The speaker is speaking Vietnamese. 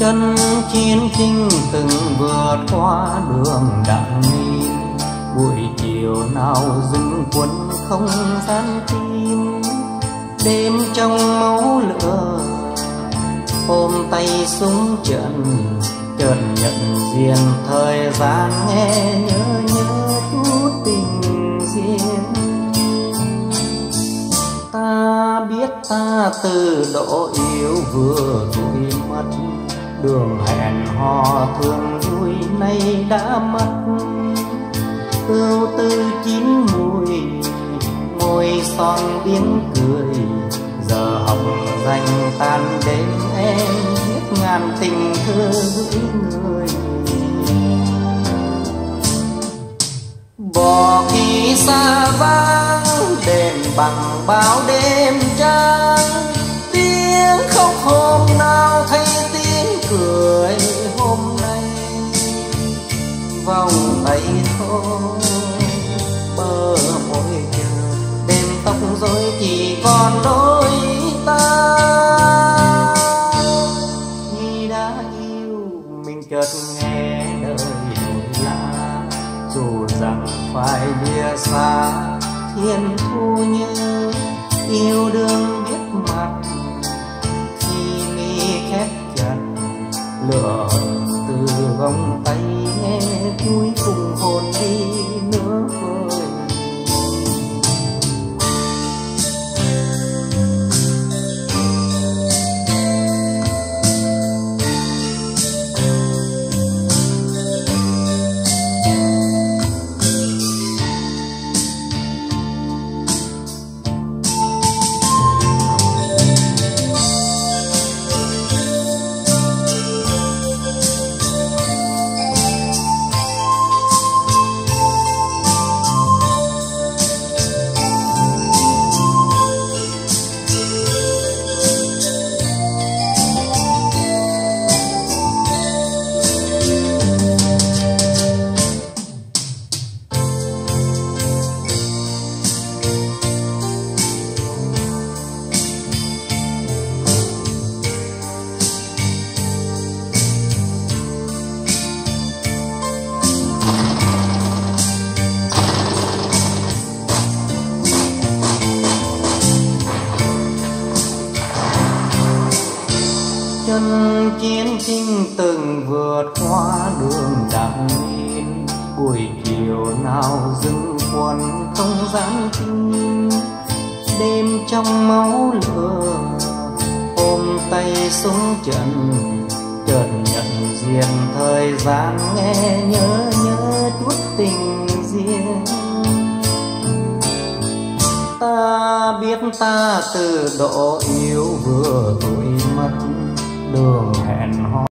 Chân chiến chinh từng vượt qua đường đặng nghìn, buổi chiều nào dừng quân không gian tim. Đêm trong máu lửa ôm tay súng trận, chợt nhận diện thời gian nghe nhớ chút tình duyên. Ta biết ta từ độ yêu vừa tuổi mất, đường hẹn hò thương vui nay đã mất. Ưu tư chín mùi môi son tiếng cười, giờ học dành tan đêm em viết ngàn tình thơ gửi người. Bỏ khi xa vắng đèn bằng bao đêm trắng, tiếng khóc hôm nào thay tiếng cười hôm nay. Vòng tay thôi bờ môi chờ, đêm tóc rối chỉ còn đôi ta. Khi đã yêu mình chợt nghe đời đổi lạ, dù rằng phải lìa xa thiên thu như yêu đương biết mặt. Khi mi khép chặt lửa từ vòng tay nghe cuối cùng hồn đi nữa vơi. Chân chiến chinh từng vượt qua đường đặng nghìn, buổi chiều nào dừng quân không gian tim. Đêm trong máu lửa ôm tay súng trận, chợt nhận diện thời gian nghe nhớ chút tình duyên. Ta biết ta từ độ yêu vừa tuổi mất, đường hẹn hò